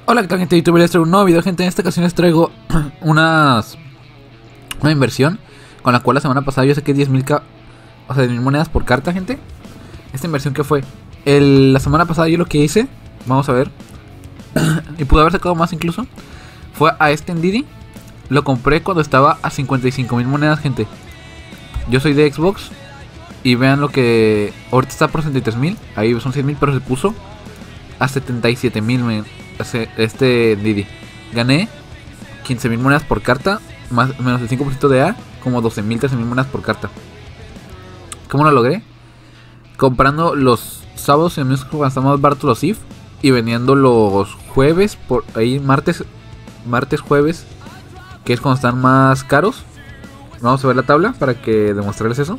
Hola, ¿qué tal, gente de YouTube? Les traigo un nuevo video, gente. En esta ocasión les traigo una inversión con la cual la semana pasada yo saqué 10.000 monedas por carta, gente. Esta inversión que fue la semana pasada, yo lo que hice, vamos a ver, y pude haber sacado más incluso, fue a este Ndidi. Lo compré cuando estaba a 55.000 monedas, gente. Yo soy de Xbox y vean lo que ahorita está por 63.000. Ahí son 100.000, pero se puso a 77.000, este Didi. Gané 15.000 monedas por carta, más menos el 5% de A, como 12.000, 13.000 monedas por carta. ¿Cómo lo logré? Comprando los sábados y domingos cuando están más baratos los IF, y vendiendo los jueves, por ahí martes, jueves, que es cuando están más caros. Vamos a ver la tabla para que demostrarles eso.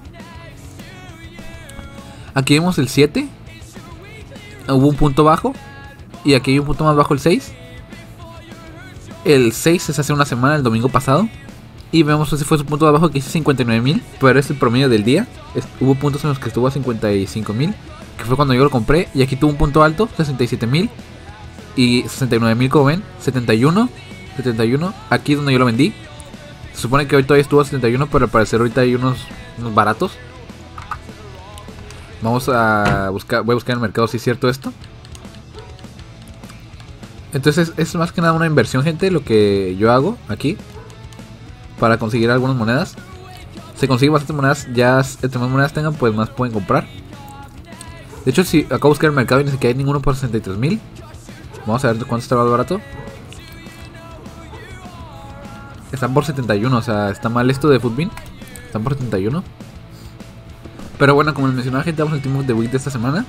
Aquí vemos el 7. Hubo un punto bajo. Y aquí hay un punto más bajo, el 6. El 6 es hace una semana, el domingo pasado. Y vemos ese fue su punto de abajo, que hice 59.000. Pero es el promedio del día. Hubo puntos en los que estuvo a 55.000, que fue cuando yo lo compré. Y aquí tuvo un punto alto, 67.000. Y 69.000, como ven, 71. Aquí es donde yo lo vendí. Se supone que hoy todavía estuvo a 71, pero al parecer ahorita hay unos baratos. Vamos a buscar, voy a buscar en el mercado si es cierto esto. Entonces es más que nada una inversión, gente, lo que yo hago aquí para conseguir algunas monedas. Se consiguen bastantes monedas, ya entre más monedas tengan, pues más pueden comprar. De hecho, si acabo de buscar el mercado y ni siquiera hay ninguno por 63.000. Vamos a ver cuánto está más barato. Están por 71, o sea, está mal esto de Footbin. Están por 71. Pero bueno, como les mencionaba, gente, vamos al Team of the Week de esta semana.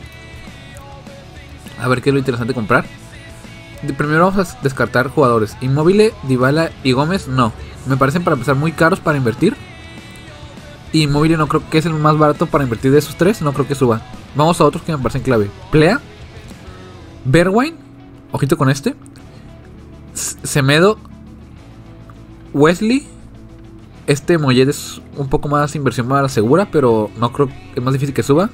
A ver qué es lo interesante comprar. Primero vamos a descartar jugadores. Immobile, Dybala y Gómez, no. Me parecen para empezar muy caros para invertir. Y Immobile no creo que es el más barato para invertir de esos tres. No creo que suba. Vamos a otros que me parecen clave. Plea, Bergwijn, ojito con este, Semedo, Wesley. Este Mollet es un poco más inversión más segura, pero no creo, es más difícil que suba.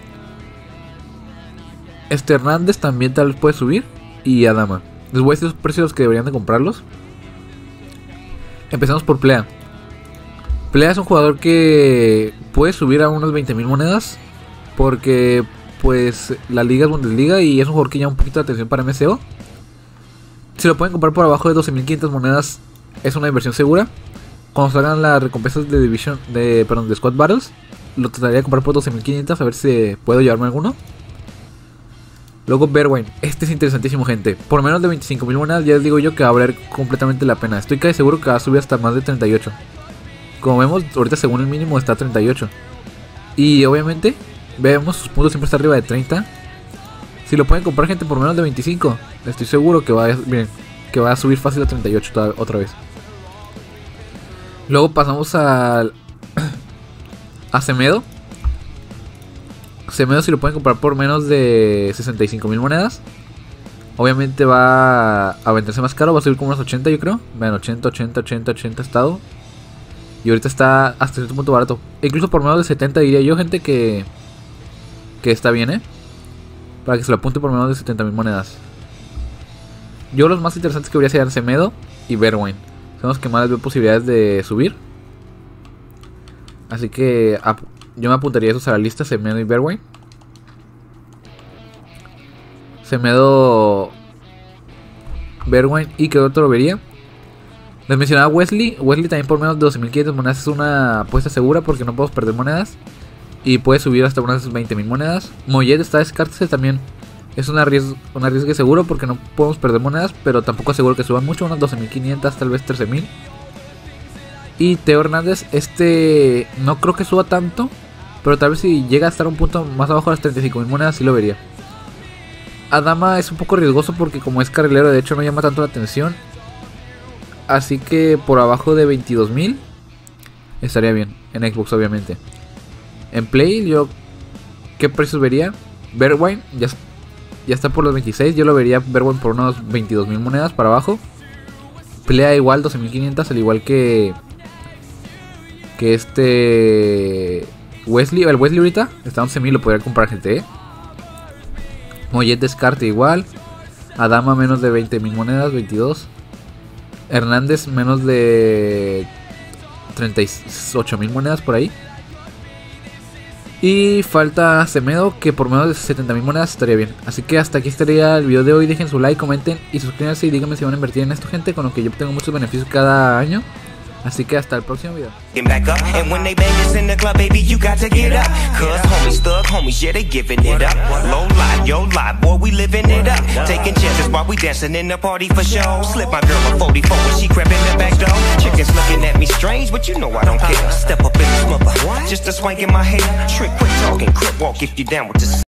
Este Hernández también tal vez puede subir. Y Adama. Les voy a decir los precios que deberían de comprarlos. Empezamos por Plea. Plea es un jugador que puede subir a unas 20.000 monedas, porque pues la liga es Bundesliga y es un jugador que llama un poquito de atención para MSO. Si lo pueden comprar por abajo de 12.500 monedas, es una inversión segura. Cuando salgan las recompensas de de Squad Battles, lo trataría de comprar por 12.500, a ver si puedo llevarme alguno. Luego Bergwijn, este es interesantísimo, gente. Por menos de 25.000 monedas ya les digo yo que va a valer completamente la pena. Estoy casi seguro que va a subir hasta más de 38. Como vemos, ahorita según el mínimo está a 38. Y obviamente, vemos sus puntos siempre está arriba de 30. Si lo pueden comprar, gente, por menos de 25, estoy seguro que va a subir fácil a 38 otra vez. Luego pasamos a Semedo. Semedo, si lo pueden comprar por menos de 65.000 monedas, obviamente va a venderse más caro. Va a subir como unos 80, yo creo. Vean, 80 ha estado. Y ahorita está hasta cierto punto barato. Incluso por menos de 70 diría yo, gente, que está bien, para que se lo apunte por menos de 70.000 monedas. Yo los más interesantes que vería serían Semedo y Bergwijn. Son los que más les veo posibilidades de subir. Así que yo me apuntaría esos a la lista, Semedo y Bergwijn. Semedo, Bergwijn, y que otro lo vería. Les mencionaba Wesley. Wesley también por menos de 12.500 monedas es una apuesta segura, porque no podemos perder monedas. Y puede subir hasta unas 20.000 monedas. Mollet está descartarse también. Es un arriesgue seguro, porque no podemos perder monedas, pero tampoco aseguro que suban mucho, unas 12.500, tal vez 13.000. Y Theo Hernández, este no creo que suba tanto, pero tal vez si llega a estar un punto más abajo de las 35.000 monedas, sí lo vería. Adama es un poco riesgoso porque como es carrilero, de hecho no llama tanto la atención. Así que por abajo de 22.000 estaría bien, en Xbox obviamente. En Play, yo ¿qué precios vería? Bergwijn ya está por los 26, yo lo vería Bergwijn por unos 22.000 monedas para abajo. Plea igual, 12.500, al igual que este Wesley. El Wesley ahorita está a 11.000, lo podría comprar, gente, Mollet descarte igual. Adama menos de 20.000 monedas, 22. Hernández menos de 38.000 monedas por ahí. Y falta Semedo, que por menos de 70.000 monedas estaría bien. Así que hasta aquí estaría el video de hoy. Dejen su like, comenten y suscríbanse y díganme si van a invertir en esto, gente, con lo que yo tengo muchos beneficios cada año. Así que hasta el próximo video. Back up, and when they bang us in the club, baby, you got to get up. Cause homies, thug homies, yeah, they giving it up. Low life, yo life, boy, we living it up. Taking chances while we dancing in the party for show. Slip my girl a 44 when she crept in the back door. Chickens looking at me strange, but you know I don't care. Step up in this mother, just a swank in my hair. Trick, quick talking, crip walk if you down with this.